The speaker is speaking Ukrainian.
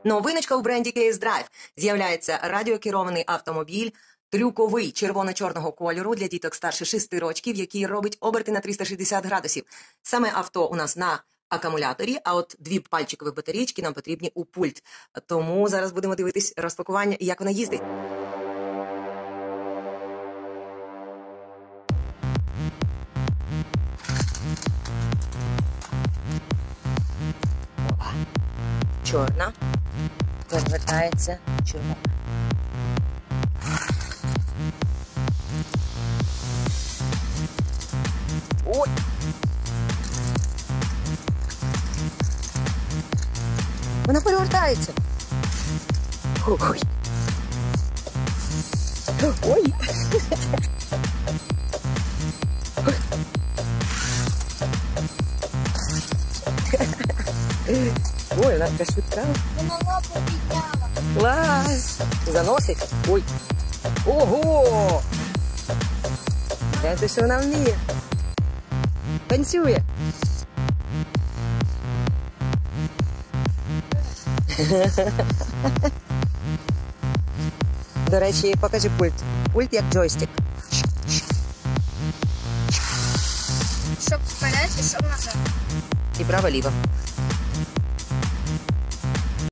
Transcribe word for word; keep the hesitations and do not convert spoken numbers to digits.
Новиночка у бренді Case Drive. З'являється радіокерований автомобіль, трюковий червоно-чорного кольору для діток старше шести років, який робить оберти на триста шістдесят градусів. Саме авто у нас на акумуляторі, а от дві пальчикові батарейки нам потрібні у пульт. Тому зараз будемо дивитись розпакування і як вона їздить. Чорна, розвертається червона. Ой! Вона перевертається. Ой! Ой! Ой, вона така швидка. Вона лапу підняла. Клас! Заносить. Ой. Ого! Це що вона вміє. Танцює. До речі, покажи пульт. Пульт як джойстик. Щоб вперед і щоб назад. І право-ліво.